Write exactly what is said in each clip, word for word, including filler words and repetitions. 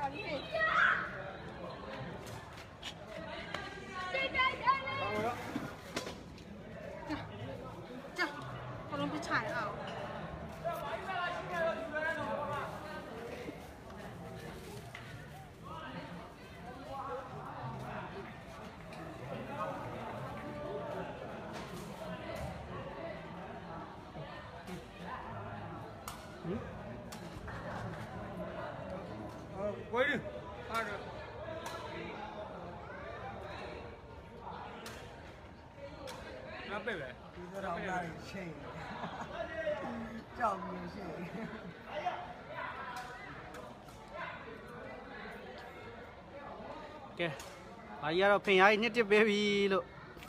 จ้ะเขาลงไปฉายเอา quay đi à được nó bể vậy trong này xì trong nhiều xì kìa bây giờ phình ai nhất tiếp baby lộ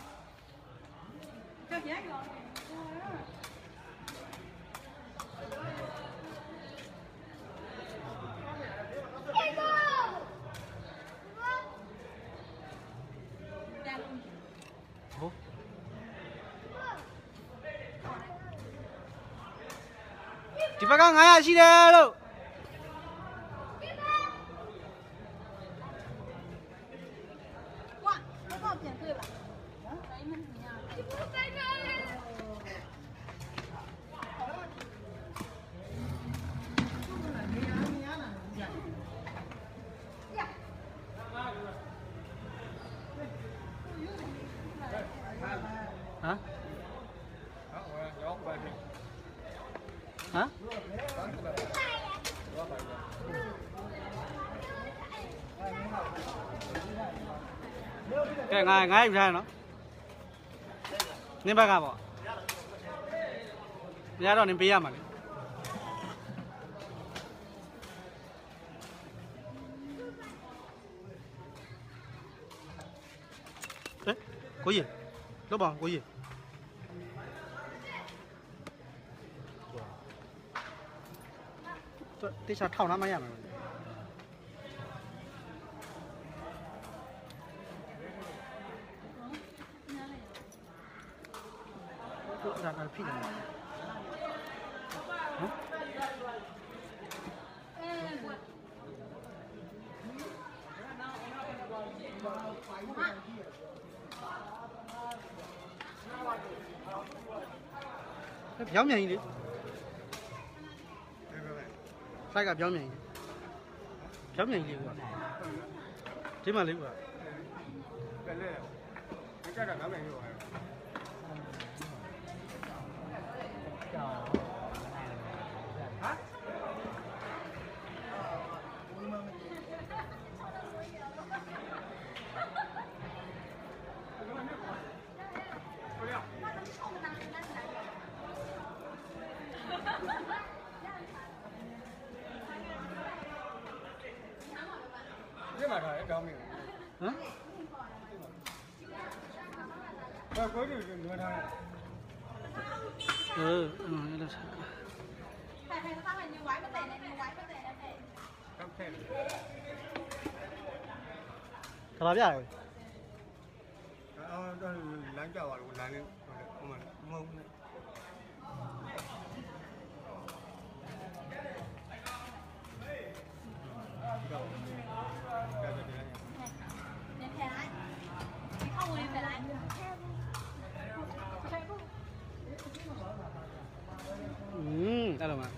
chị phải ngang hai chị đây đâu 哇，我帮我点对了。来，你们怎么样？你不在那里。 hả hả cái ngay ngay ra nó nên ba bỏ ra đó nên bia mà đấy có gì nó bằng có gì tí sao thâu nó mấy à mà ra là phi này béo nhỉ đi sai cả béo nhỉ béo nhỉ gì vậy thế mà liệu à cái này cái là béo nhỉ rồi hả cái mà thôi béo miệng hả rồi cuối thì người thôi ừ ừ là sao thầy thầy sao hình như quái có tiền này, nhiều quái có tiền này thầy. không thể thằng nào biết rồi ờ láng chào vào láng lên không mà mông này Nên thầy lại. Không em phải lại. ừ đây là mà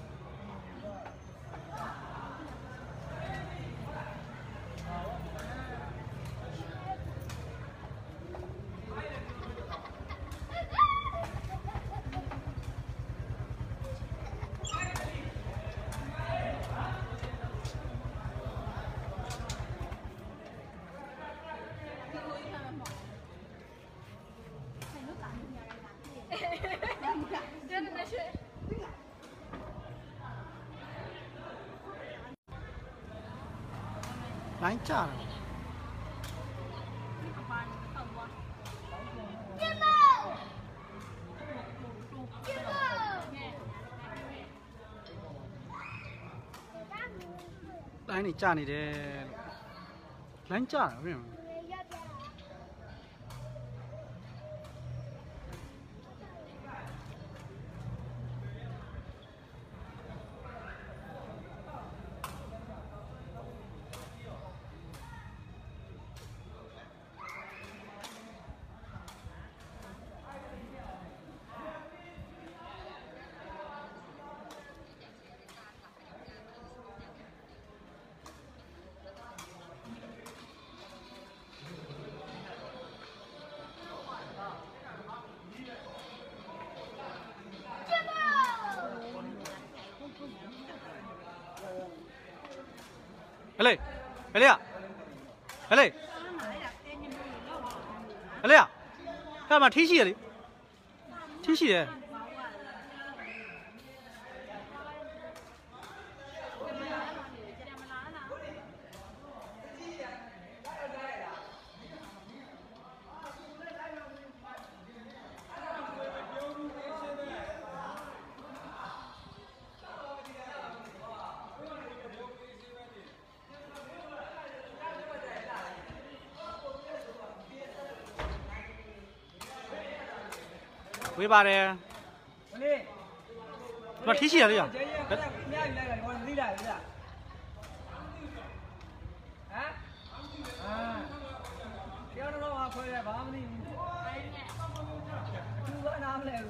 đánh trả rồi. Đánh này trả này để đánh trả phải không? 哎嘞，哎嘞呀，哎嘞，哎嘞呀，干嘛天气的？天气的。喂吧的。 喂。 我天气的呀。 啊，ပြောတော့တော့ခွဲတယ်ဘာမှမသိဘူးသူကနားမလဲဘူး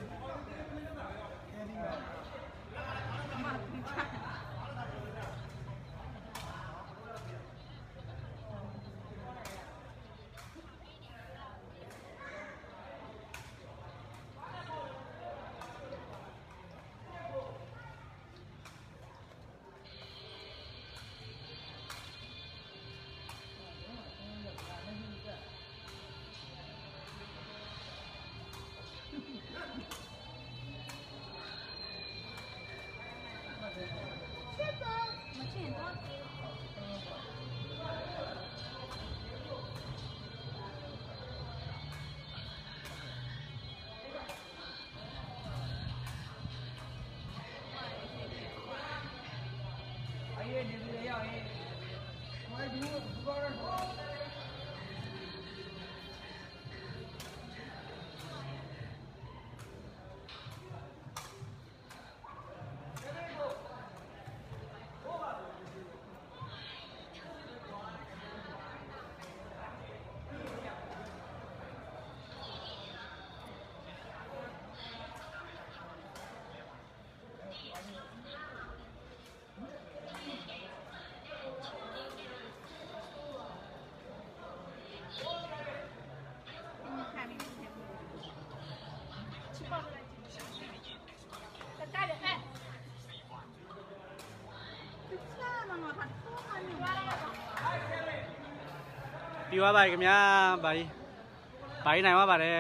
ပြီးသွားပါပြီခင်ဗျာဘာကြီးဘာကြီးနိုင်သွားပါတယ်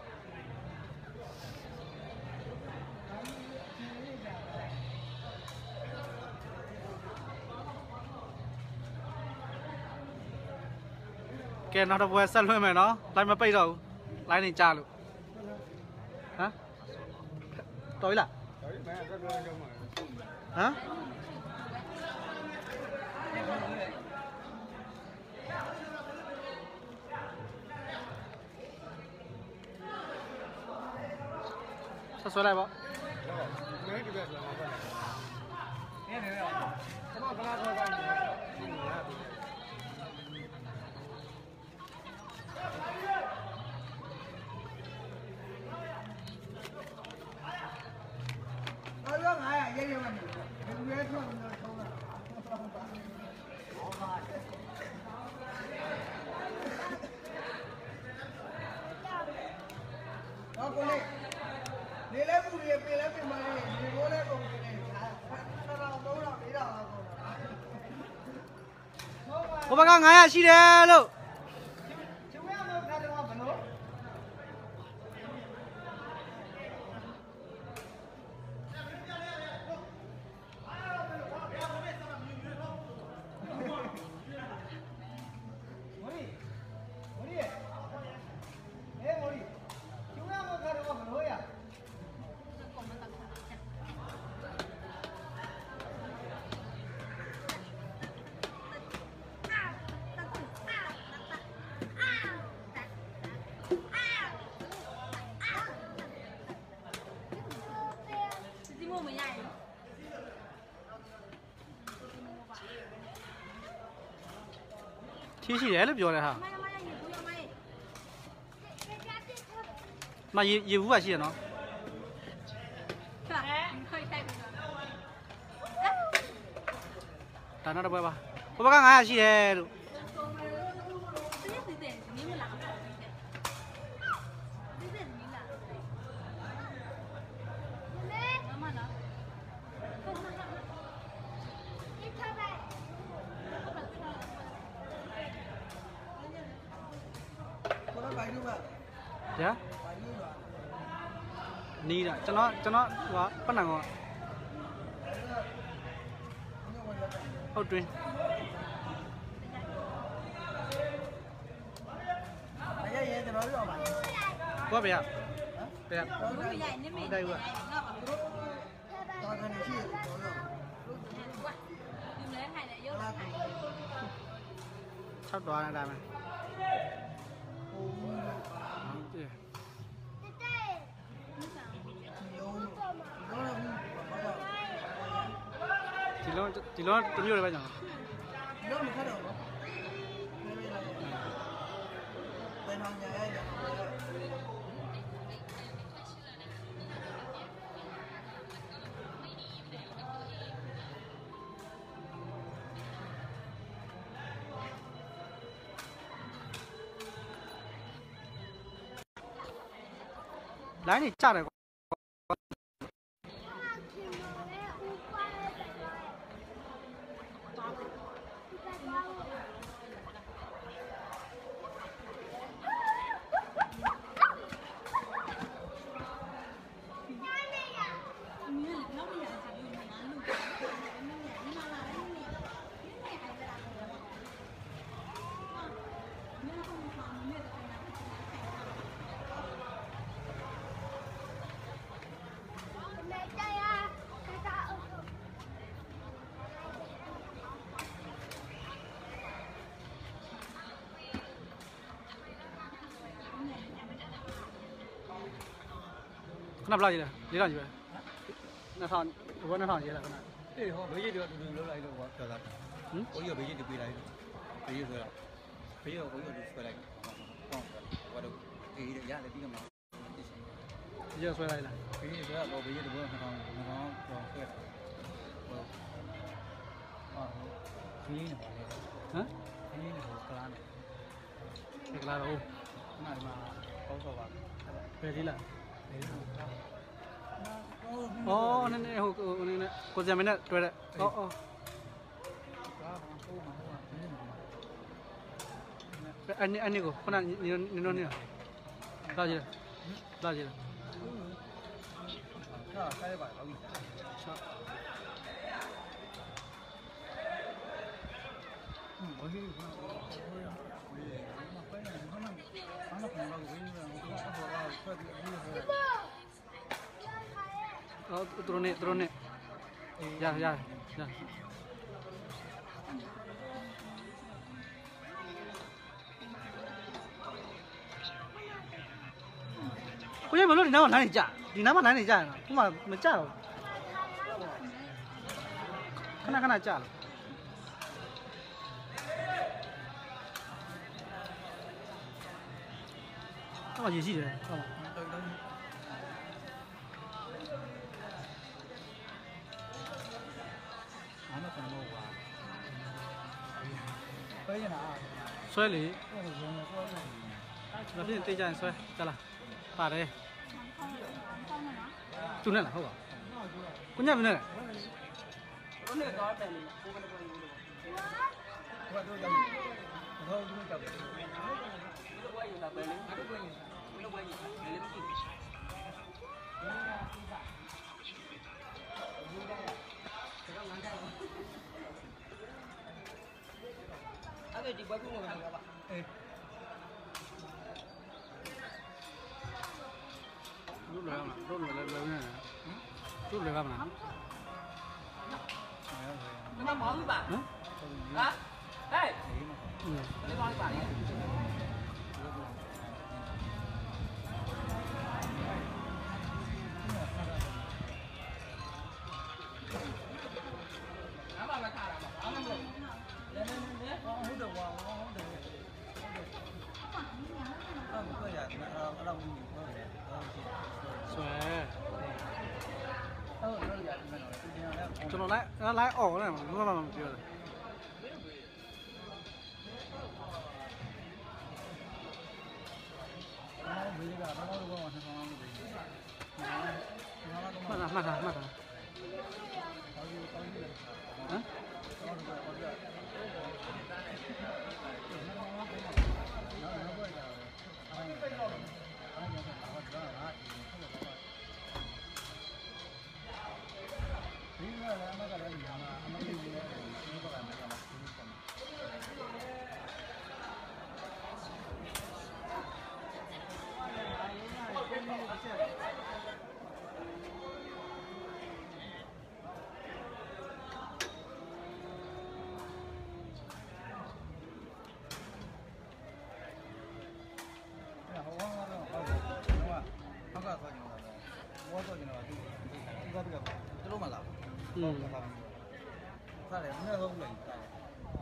ကဲနောက်တစ်ပွဲဆက်လွှင့်မယ်နော်လိုက်မပိတ်တော့ဘူးလိုက်နေကြလို့ဟမ်တော်ပြီလားဟမ်ဆက်ဆွဲလိုက်ပါမဲဒီဘက်လာပါနဲနဲနဲကျွန်တော်ကလာခေါ်ပါမယ်အားလုံးငါရရဲရဲမနေဘူးရဲထွက်လို့ထုံးတာဟောပါတော့ကိုလေးနေလဲပူနေပြင်လဲပြင်မနေဒီကိုလဲကုန်နေတယ်ဟာတော့တော့တော့လေးတော့ကုန်တာဟိုဘက်ကငါးရာရှိတယ်လို့ကျွေးရမယ်ခါတော့ဘလို့天气热了，表了哈。妈也也五百钱呢。打那的不吧？我不刚俺也去了。 ဗျာနီးတာကျွန်တော်ကျွန်တော်ဟိုပတ်နံကောဟုတ်တွင်း哎呀，也得老热吧？ ဘောဗျာဗျာလူရိုက်နေမိငါ့ဘာလို့大概你去多热？ ကွာလူလဲထိုင်တယ်ရုပ်ထိုင်၆သွားနေတာမယ်ဒီလုံးဒီလုံးတမျိုးလည်းပဲကျွန်တော်你要没看到吗？在他家呀， လိုင်းနေကြတယ်ကွာ ခဏဘလောက်ကြီးလဲလေးထောင်ကြီးပဲနှစ်ထောင်ဘယ်နှစ်ထောင်ကြီးလဲခဏ哎，好，没几条，就留来了，我晓得。 嗯我有没几条回来的，没几条了，没有，我有就回来，哦，我都给的伢的比个嘛， ဒီကျဆွဲလိုက်လား给的说我没几条，那趟那趟我回来，我，啊，回呢， ဟမ်回呢，我干的， ဒီကလာတော့那嘛，好说吧， ဘယ်ဒီလား没有。 အော်နည်းနည်းဟိုဟိုနည်းနည်းကိုစံမင်းနဲ့တွေ့တဲ့အော်အော်အဲ့ဒီအဲ့ဒီကိုခုနနင်နင်တို့နေလာကြည့်လာကြည့်啊，开的吧，老一点。嗯，我去，我我我呀，我也，我反正他们，他们碰到个危险，我我我说吧，快点，你说。 အော်သူတို့နေသူတို့နေရရရကိုရမလို့ဒီနားမှာလမ်းနေကြဒီနားမှာလမ်းနေကြရနော်ခုမှမကြတော့ခဏခဏကြလို့တော့ရည်ရှိတယ်ဟုတ်ပါ俺们可能吧，可以拿。 ဆွဲလေ我是用的说是。 ဒါဖြင့်တေးကြရင်ဆွဲကြလားပါတယ်သူနဲ့လားဟုတ်ပါကိုညမနဲ့我那个多少钱呢？我跟他说有的。我都要，我都要交给。我有那本领，我都可以，我都可以，没得问题。 အဲ့ဒီဘက်ကတော့လည်းပါအေးတို့လွယ်မှာတို့လွယ်လဲလွယ်နေတယ်တို့လွယ်ပါမလားမမောင်းပါဟမ်ဟာဟဲ့လေးမောင်းပါလေ哪把来看了嘛？俺们不，来来来，往后头往往后头。啊，不可以啊，那那那我们不可以，不可以。 ဆွဲ哦，那个那个，之前来。 ကျွန်တော်လိုက်လိုက်អော်တယ်ဘာမှမပြောတယ်ဝေးကတော့တော့တော့ဆက်ဆောင်လို့ပဲ။မှတ်တာမှတ်တာမှတ်တာဟမ်ဟကဆောကျင်တော့ဘောဆောကျင်တော့သူသူကပြတလုံးမလာဘူးอืมစားတယ်မင်းတော့လည်းစားတယ်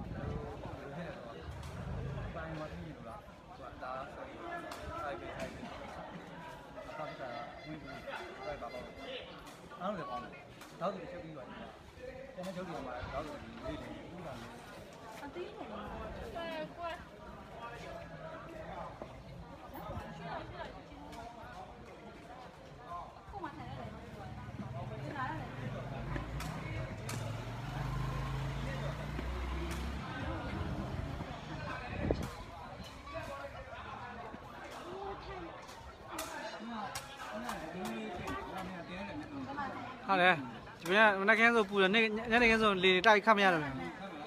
ပိုင်းမသိဘူးလားသူကဒါဆိုရင်ဆိုင်ပြဆိုင်ပြအခါကဝင်းပြီးလိုက်ပါတော့အားလုံးလည်းပေါင်းတယ်တောက်တူချက်ပြီးပါတယ်ကျန်တဲ့ချုပ်တွေမှာတောက်တူလေးတွေဥပဒါလေးအသေးတယ်ကွယ်ကွယ်ကိုမထိုင်ရတယ်ဒီလာရတယ်ဟုတ်တယ်ဒီနေ့မနက်ခင်းဆိုပူတယ်နေ့ညနေခင်းဆိုလေတိုက်ခတ်မရတယ်ဗျာ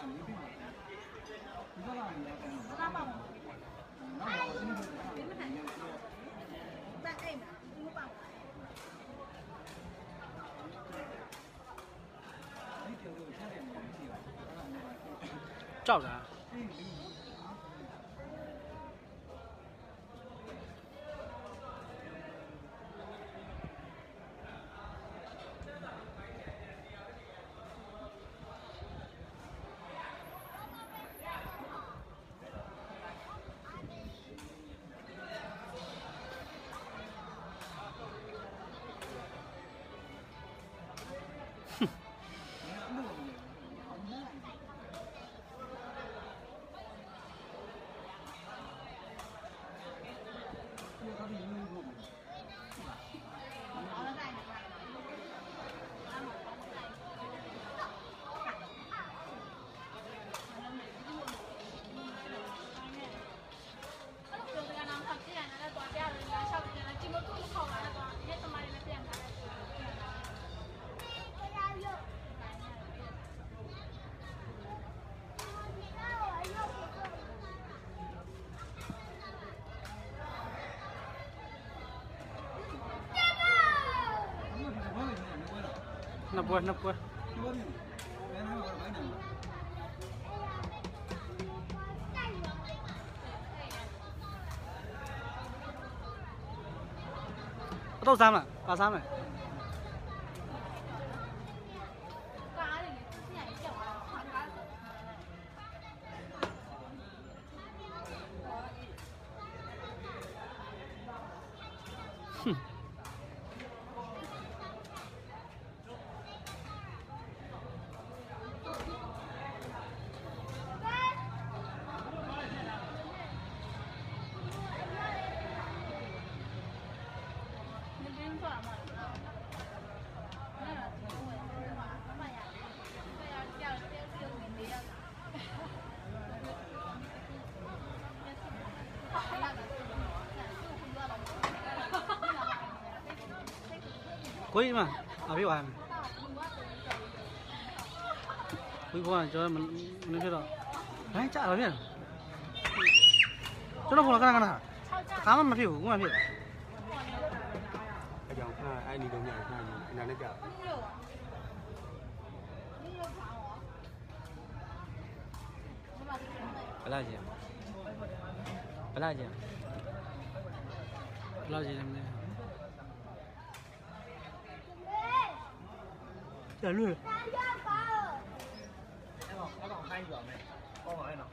ကြောက်တာနှစ်ပွဲနှစ်ပွဲအတော့စားမလားပါစားမလားကားလေးဆရာကြီးကြောက်သွားတာကားဟွန်းကိုကြီးမအဖေးပါမယ်ကိုကြီးဘောကကျွန်တော်မမဖြစ်တော့ဘိုင်းကြပါဗျာကျွန်တော်ဘောကခဏခဏတခါမှမဖြစ်ဘူးကိုမဖြစ်အကြောင်းခဏအဲ့ဒီတော့ညခဏအနာနဲ့ကြာဘလာကျင်ဘလာကျင်ဘလာကျင်လည်းကျလွတ်အဲ့ကောင်အဲ့ကောင်ခိုင်းကြပါမယ်ပေါ့ပါအဲ့နော်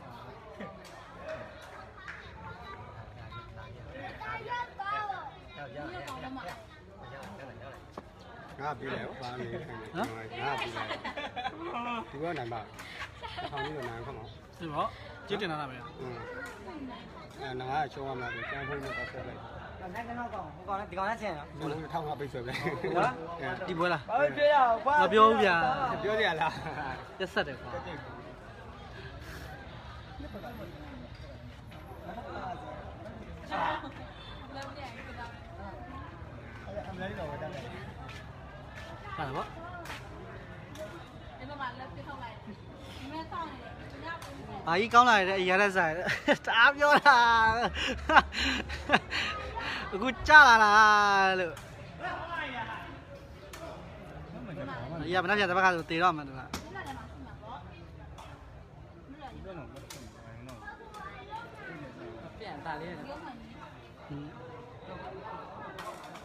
ငါပြေးလဲဘာလဲခိုင်းနေငါပြေးလဲဒီကနိုင်ပါထောင်ပြီးတော့နိုင်ခမောဒီတော့ကျင်းတင်လာတာပဲอืมအဲငါကချုံးရမှာဒီကျန်းဖုန်းနဲ့ပတ်ဆက်လိုက်နိုင်ကတော့ကောင်ဟိုကောင်လည်းဒီကောင်လည်းဆင်ရဘုံထောင်ကပိတ်ဆွဲလိုက်ဟုတ်ဒီပွဲလားဘာပြေးရအောင်မပြောဘူးဗျာပြောရလားရက်ဆက်တယ်ကွာအမလေးတော့တက်တယ်ဟာဗောဒီမှာလက်ပြထုတ်လိုက်ဒီမဲ့ဆောင်းနေတယ်ညပုံးဘာကြီးကောင်းလာတဲ့အရာနဲ့ဆိုင်တအားပြောတာအခုကြာလာလားလို့အရာမနှက်ပြတဲ့ဘက်ကဆိုတေတော့မှန်တယ်လားပြန်တာလေးဟင်း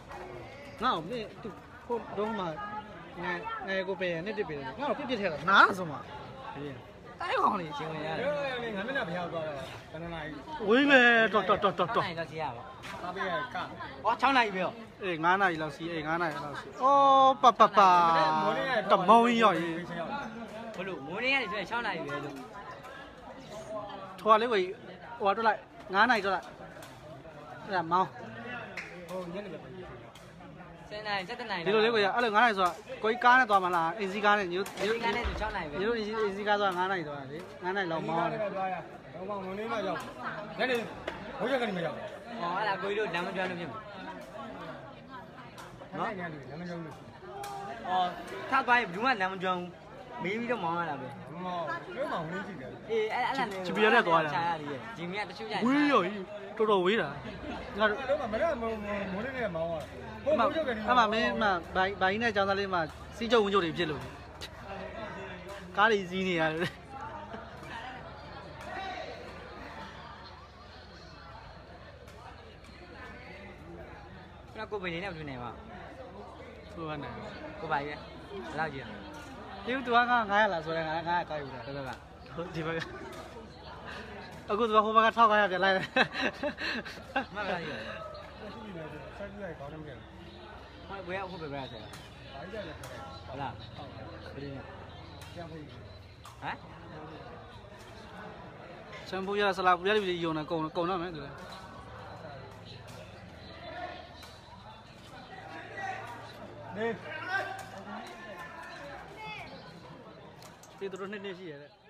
ငါ့ကိုပြသူကိုတော့မှငယ်ငယ်ကိုပဲနဲ့တစ်ပဲငါ့ကိုပြစ်ပြစ်ထဲတာနားဆိုမှဒီအဲ့ကောင်လေးရှင်ဝင်ရတယ်လေငါမျက်နှာဘယ်ရောက်သွားတော့ဘယ်နှနာရီဝေးပဲတော်တော်တော်တော်တော်နိုင်တော့စီရပါသားပေးရကဟော6နိုင်ပြီရောအေး9နာရီလောက်စီအေး9နာရီလောက်စီအော်ပပပတမုံရော်ရေဘလို့မိုးနေရတယ်ဆို6နိုင်ပြီပဲလို့ထွာလေးကိုဟိုတော့လိုက်9နာရီတော့လိုက်အဲ့ဒါမောင်းဟိုညနေပဲ 10နိုင်7နိုင်ဒီလိုလေးကိုရအဲ့လို9နာရီဆိုတာကိုကြီးကားနဲ့သွားမလားအင်စီကားနဲ့ညို့ဒီကနေ့ဆို6နိုင်ပဲညို့အင်စီကားဆိုတာ9နာရီသွားတာလေ9နာရီလောက်မောင်းတယ်သွားရတော့မောင်နေမှရောက်ညနေဘိုးချက်ကနေမရောက်ဟောအဲ့ဒါကိုကြီးတို့လမ်းမကျွမ်းလို့ဖြစ်မှာနော်ညနေလမ်းမကျုံလို့အော်ထပ်သွားရင်ဘူးမှလမ်းမကျွမ်းဘူးမေးပြီးတော့မောင်းရတာပဲမောင်လွဲမောင်ဝင်ကြည့်တယ်အေးအဲ့အဲ့လားချာရလေဂျီမီကတချို့ကြိုင်ဝေးရော်တော်တော်ဝေးတာငါတို့တော့မရမိုးမိုးနေမောင်ကဘိုးဘိုးချက်ကနေအဲ့မှာမင်းမှဘိုင်ဘိုင်နဲ့ကျောင်းသားလေးမှစီးကျုံဝင်းကျုံတွေဖြစ်လို့ကားတွေစီးနေရတယ်ခဏကိုပိနေနဲ့မတွေ့နိုင်ပါဆိုရနေကိုပါရဲ့ဘယ်လောက်ကြီးဒီတူက900လားဆိုရင်900ကောက်ယူတာလဲဘယ်ဘက်ကဒီဘက်ကအခုသူကဟိုဘက်က1500ပြန်လိုက်တယ်မဘယ်လောက်ကြီးဆက်ကြည့်လိုက်ကောင်းတယ်မကြည့်ဟိုဘယ်အခုဘယ်ဘက်ဆရာဘူးဘာကြည့်လဲဟုတ်လားဘယ်လိုလဲပြန်ဖို့ဟမ်ချမ်ပူရဆလာပူရပြည်ယုံနေကုန်ကုန်တော့မယ်သူလည်းနေဒီတို့နှစ်နှစ်ရှိရတဲ့